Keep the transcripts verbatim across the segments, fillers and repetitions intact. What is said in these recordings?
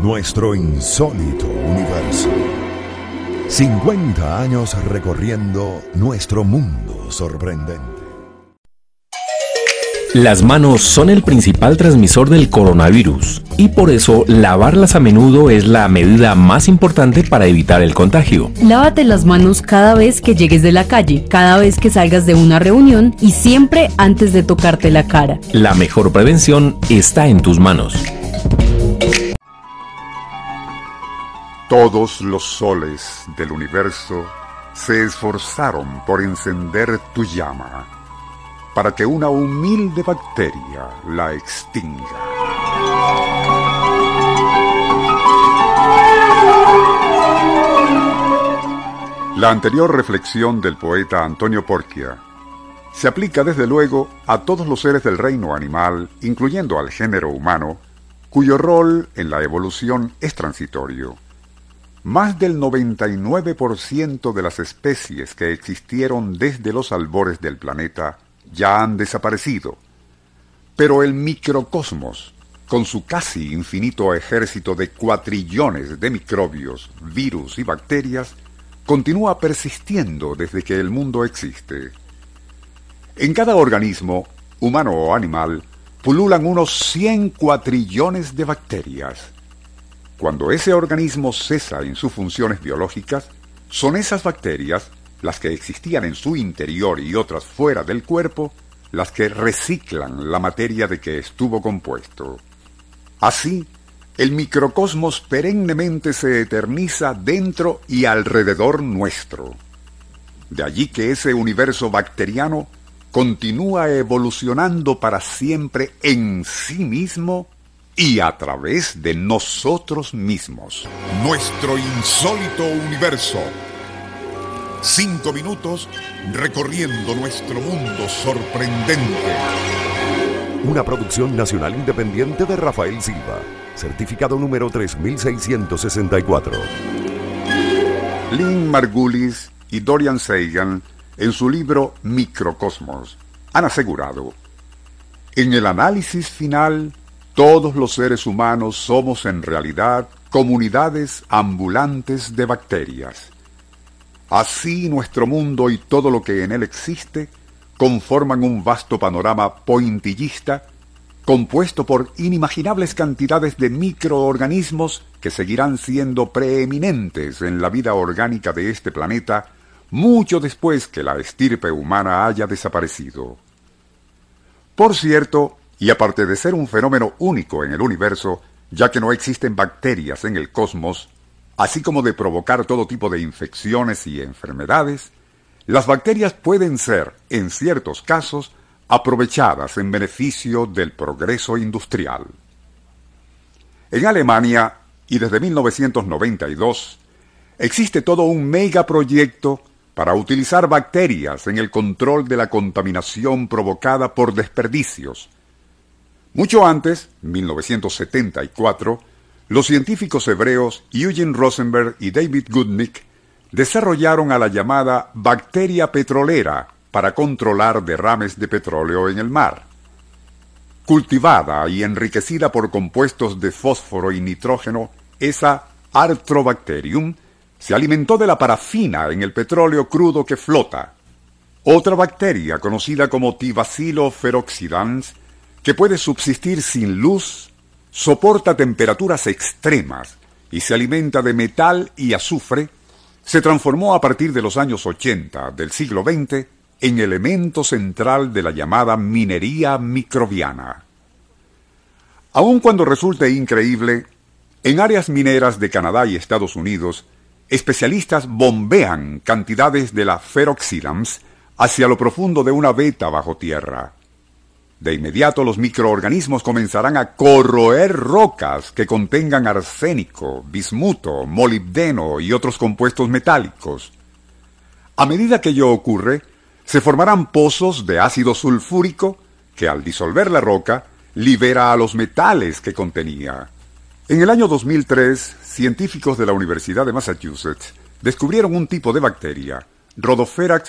Nuestro insólito universo. cincuenta años recorriendo nuestro mundo sorprendente. Las manos son el principal transmisor del coronavirus y por eso lavarlas a menudo es la medida más importante para evitar el contagio. Lávate las manos cada vez que llegues de la calle, cada vez que salgas de una reunión y siempre antes de tocarte la cara. La mejor prevención está en tus manos. Todos los soles del universo se esforzaron por encender tu llama, para que una humilde bacteria la extinga. La anterior reflexión del poeta Antonio Porquia se aplica desde luego a todos los seres del reino animal, incluyendo al género humano, cuyo rol en la evolución es transitorio. Más del noventa y nueve por ciento de las especies que existieron desde los albores del planeta ya han desaparecido, pero el microcosmos, con su casi infinito ejército de cuatrillones de microbios, virus y bacterias, continúa persistiendo desde que el mundo existe. En cada organismo, humano o animal, pululan unos cien cuatrillones de bacterias. Cuando ese organismo cesa en sus funciones biológicas, son esas bacterias, las que existían en su interior y otras fuera del cuerpo, las que reciclan la materia de que estuvo compuesto. Así, el microcosmos perennemente se eterniza dentro y alrededor nuestro. De allí que ese universo bacteriano continúa evolucionando para siempre en sí mismo y a través de nosotros mismos. Nuestro insólito universo. Cinco minutos recorriendo nuestro mundo sorprendente. Una producción nacional independiente de Rafael Silva. Certificado número tres mil seiscientos sesenta y cuatro. Lynn Margulis y Dorian Sagan, en su libro Microcosmos, han asegurado: en el análisis final, todos los seres humanos somos en realidad comunidades ambulantes de bacterias. Así nuestro mundo y todo lo que en él existe conforman un vasto panorama pointillista compuesto por inimaginables cantidades de microorganismos que seguirán siendo preeminentes en la vida orgánica de este planeta mucho después que la estirpe humana haya desaparecido. Por cierto, y aparte de ser un fenómeno único en el universo, ya que no existen bacterias en el cosmos, así como de provocar todo tipo de infecciones y enfermedades, las bacterias pueden ser, en ciertos casos, aprovechadas en beneficio del progreso industrial. En Alemania, y desde mil novecientos noventa y dos, existe todo un megaproyecto para utilizar bacterias en el control de la contaminación provocada por desperdicios. Mucho antes, mil novecientos setenta y cuatro, los científicos hebreos Eugen Rosenberg y David Goodnick desarrollaron a la llamada bacteria petrolera para controlar derrames de petróleo en el mar. Cultivada y enriquecida por compuestos de fósforo y nitrógeno, esa Arthrobacterium se alimentó de la parafina en el petróleo crudo que flota. Otra bacteria, conocida como T-Bacillopheroxidans, que puede subsistir sin luz, soporta temperaturas extremas y se alimenta de metal y azufre, se transformó a partir de los años ochenta del siglo veinte en elemento central de la llamada minería microbiana. Aun cuando resulte increíble, en áreas mineras de Canadá y Estados Unidos, especialistas bombean cantidades de la Feroxidans hacia lo profundo de una veta bajo tierra. De inmediato los microorganismos comenzarán a corroer rocas que contengan arsénico, bismuto, molibdeno y otros compuestos metálicos. A medida que ello ocurre, se formarán pozos de ácido sulfúrico que al disolver la roca libera a los metales que contenía. En el año dos mil tres, científicos de la Universidad de Massachusetts descubrieron un tipo de bacteria, Rhodophyrax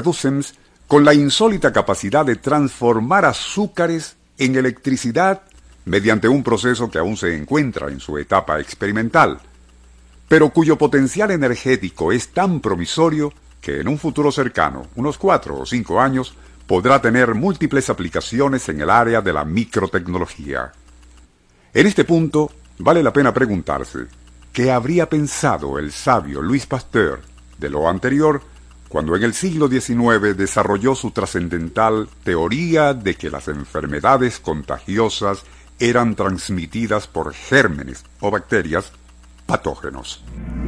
ferrireducens, con la insólita capacidad de transformar azúcares en electricidad mediante un proceso que aún se encuentra en su etapa experimental, pero cuyo potencial energético es tan promisorio que en un futuro cercano, unos cuatro o cinco años, podrá tener múltiples aplicaciones en el área de la microtecnología. En este punto, vale la pena preguntarse, ¿qué habría pensado el sabio Louis Pasteur de lo anterior cuando en el siglo diecinueve desarrolló su trascendental teoría de que las enfermedades contagiosas eran transmitidas por gérmenes o bacterias patógenos?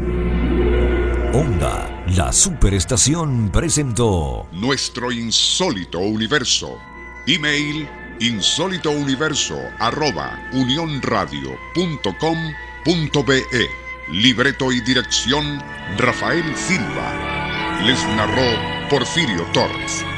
Onda, la superestación presentó Nuestro insólito universo. Email insólitouniverso arroba unionradio punto com punto be. Libreto y dirección Rafael Silva. Les narró Porfirio Torres.